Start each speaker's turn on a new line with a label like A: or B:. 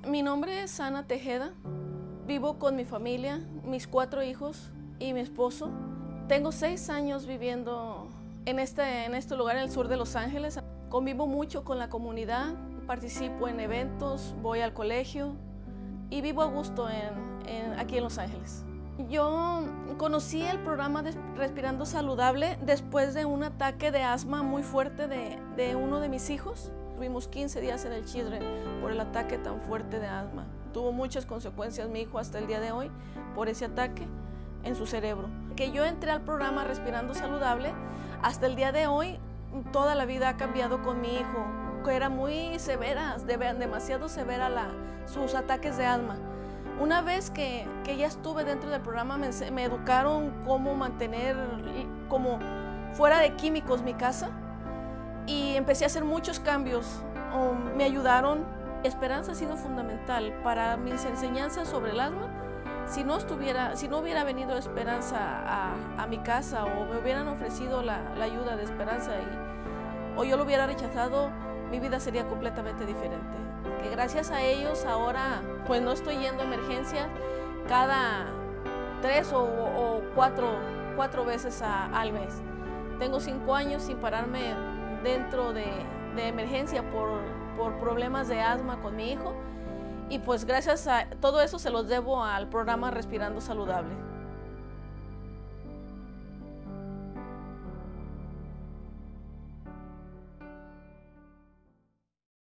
A: Mi nombre es Ana Tejeda. Vivo con mi familia, mis 4 hijos y mi esposo. Tengo 6 años viviendo en este lugar en el sur de Los Ángeles. Convivo mucho con la comunidad, participo en eventos, voy al colegio y vivo a gusto aquí en Los Ángeles. Yo conocí el programa de Respirando Saludable después de un ataque de asma muy fuerte de uno de mis hijos. Tuvimos 15 días en el Children por el ataque tan fuerte de asma. Tuvo muchas consecuencias mi hijo hasta el día de hoy por ese ataque en su cerebro. Que yo entré al programa Respirando Saludable, hasta el día de hoy toda la vida ha cambiado con mi hijo, que era muy severa, demasiado severa sus ataques de asma. Una vez que ya estuve dentro del programa me educaron cómo mantener como fuera de químicos mi casa y empecé a hacer muchos cambios. Me ayudaron. Esperanza ha sido fundamental para mis enseñanzas sobre el asma. Si no hubiera venido Esperanza a mi casa o me hubieran ofrecido la ayuda de Esperanza o yo lo hubiera rechazado, mi vida sería completamente diferente. Que gracias a ellos ahora pues no estoy yendo a emergencia cada 3 o 4 veces al mes. Tengo 5 años sin pararme dentro de emergencia por problemas de asma con mi hijo y pues gracias a todo eso se los debo al programa Respirando Saludable.